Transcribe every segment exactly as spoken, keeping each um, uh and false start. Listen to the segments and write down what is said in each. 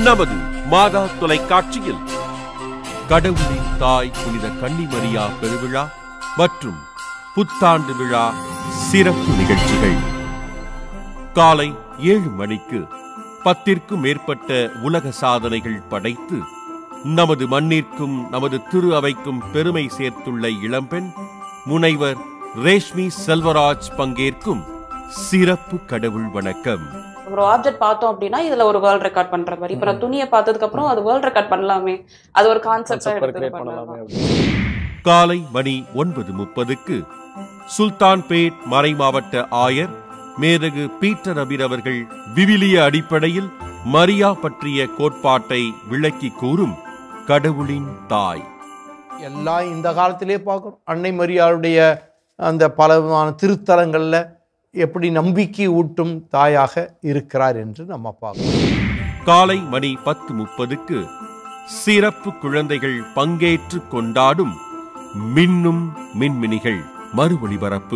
நமது மாதா தொலைக்காட்சியில் கடவுளின் தாய் புனித கன்னிமரியா பெருவிழா மற்றும் புத்தாண்டு விழா சிறப்பு நிகழ்ச்சிகள். காலை ஏழு மணிக்கு பத்திற்கும் மேற்பட்ட உலக சாதனைகள் படைத்து நமது மண்ணிற்கும் நமது திரு அவைக்கும் பெருமை சேர்த்துள்ள இளம்பெண் முனைவர் ரேஷ்மி செல்வராஜ் பங்கேற்கும் சிறப்பு கடவுள் வணக்கம். ஒரு ஆப்ஜெக்ட் பார்த்தோம் அப்படின்னா இதுல ஒரு வேர்ல்ட் ரெக்கார்ட் பண்ற மாதிரி, இப்ப துணியை பார்த்ததுக்கு அப்புறம் அது வேர்ல்ட் ரெக்கார்ட் பண்ணலாமே, அது ஒரு கான்செப்ட் பண்ணலாமே. காலை மணி ஒன்பது முப்பதுக்கு சுல்தான்பேட் மறை மாவட்ட ஆயர் மேதகு பீட்டர் அபீர் அவர்கள் விவிலிய அடிப்படையில் மரியா பற்றிய கோட்பாட்டை விளக்கி கூறும் கடவுளின் தாய். எல்லாம் இந்த காலத்திலே பார்க்கிறோம். அன்னை மரியாளுடைய அந்த பலவிதமான திருத்தலங்கள்ல எப்படி நம்பிக்கை ஊட்டும் தாயாக இருக்கிறார் என்று நம்ம பார்க்கிறோம். காலை மணி பத்து முப்பதுக்கு சிறப்பு குழந்தைகள் பங்கேற்று கொண்டாடும் மின்னும் மின்மினிகள் மறு ஒளிபரப்பு.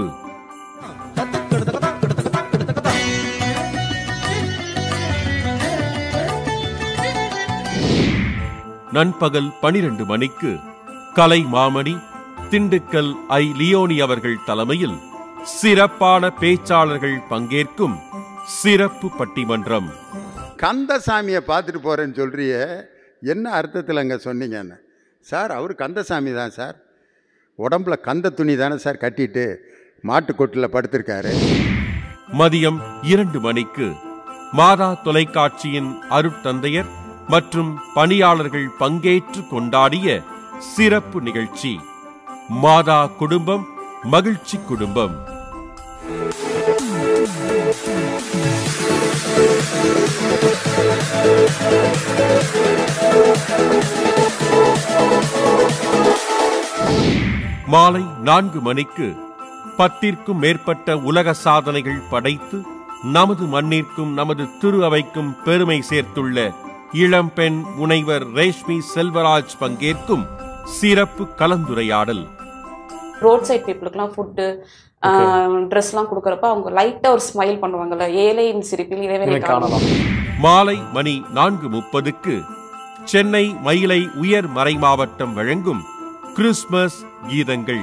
நண்பகல் பனிரெண்டு மணிக்கு கலை மாமணி திண்டுக்கல் ஐ லியோனி அவர்கள் தலைமையில் சிறப்பான பேச்சாளர்கள் பங்கேற்கும் சிறப்பு பட்டிமன்றம். கந்தசாமியை பார்த்துட்டு போறேன்னு சொல்றிய, என்ன அர்த்தத்தில் அங்கே சொன்னீங்கன்னு? சார், அவர் கந்தசாமி தான் சார். உடம்புல கந்த துணி தானே சார் கட்டிட்டு மாட்டுக்கொட்டில் படுத்திருக்காரு. மதியம் இரண்டு மணிக்கு மாதா தொலைக்காட்சியின் அருட்தந்தையர் மற்றும் பணியாளர்கள் பங்கேற்று கொண்டாடிய சிறப்பு நிகழ்ச்சி மாதா குடும்பம் மகிழ்ச்சி குடும்பம். மாலை நான்கு மணிக்கு பத்திற்கும் மேற்பட்ட உலக சாதனைகள் படைத்து நமது மண்ணிற்கும் நமது திரு அவைக்கும் பெருமை சேர்த்துள்ள இளம்பெண் முனைவர் ரேஷ்மி செல்வராஜ் பங்கேற்கும் சிறப்பு கலந்துரையாடல். ரோட் சைட் பீப்புளுக்குலாம் ஃபுட்டு ட்ரெஸ் எல்லாம் கொடுக்கறப்ப அவங்க லைட்டா ஒரு ஸ்மைல் பண்ணுவாங்கல்ல, ஏழையின் சிரிப்பில் இறைவனை காணலாம். மாலை மணி நான்கு முப்பதுக்கு சென்னை மயிலை உயர் மறை மாவட்டம் வழங்கும் கிறிஸ்துமஸ் கீதங்கள்.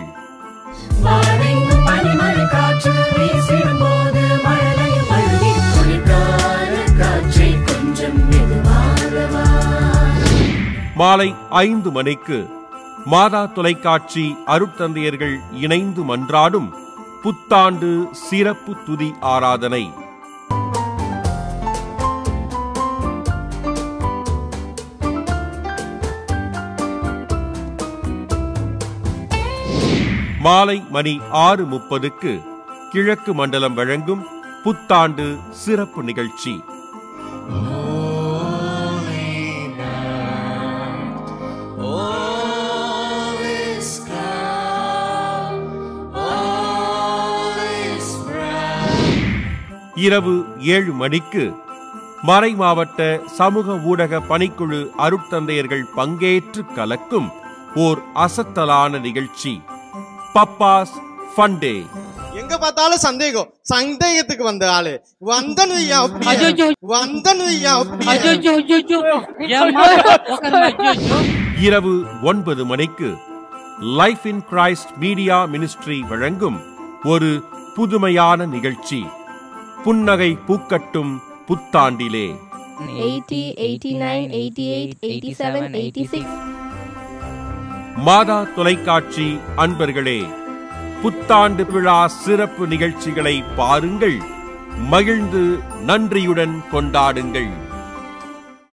மாலை ஐந்து மணிக்கு மாதா தொலைக்காட்சி அருட்தந்தையர்கள் இணைந்து மன்றாடும் புத்தாண்டு சிறப்பு துதி ஆராதனை. மாலை மணி ஆறு முப்பதுக்கு கிழக்கு மண்டலம் வழங்கும் புத்தாண்டு சிறப்பு நிகழ்ச்சி. இரவு ஏழு மணிக்கு மறை மாவட்ட சமூக ஊடக பணிக்குழு அருட்தந்தையர்கள் பங்கேற்று கலக்கும் ஓர் அசத்தலான நிகழ்ச்சி பப்பாஸ் ஃபண்டே. எங்க பார்த்தாலும் சந்தேகம், சந்தேகத்துக்கு வந்த ஆளு வந்தனு வந்தனு. இரவு ஒன்பது மணிக்கு life in Christ media ministry வழங்கும் ஒரு புதுமையான நிகழ்ச்சி புன்னகை பூக்கட்டும் புத்தாண்டிலே. மாதா தொலைக்காட்சி அன்பர்களே, புத்தாண்டு விழா சிறப்பு நிகழ்ச்சிகளை பாருங்கள், மகிழ்ந்து நன்றியுடன் கொண்டாடுங்கள்.